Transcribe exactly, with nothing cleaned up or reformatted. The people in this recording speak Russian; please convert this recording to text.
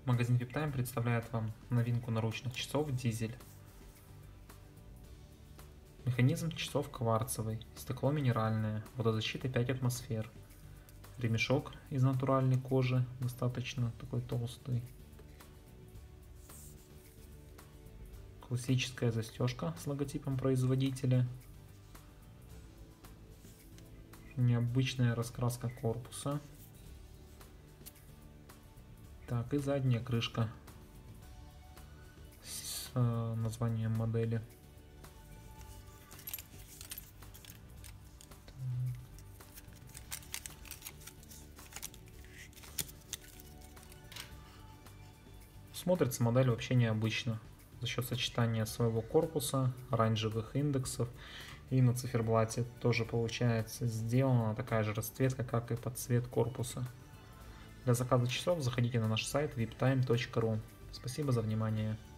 Магазин VIPTIME представляет вам новинку наручных часов Дизель. Механизм часов кварцевый, стекло минеральное, водозащита пять атмосфер. Ремешок из натуральной кожи, достаточно такой толстый. Классическая застежка с логотипом производителя. Необычная раскраска корпуса. Так, и задняя крышка с э, названием модели. Смотрится модель вообще необычно за счет сочетания своего корпуса, оранжевых индексов, и на циферблате тоже получается сделана такая же расцветка, как и под цвет корпуса. Для заказа часов заходите на наш сайт виптайм точка ру. Спасибо за внимание.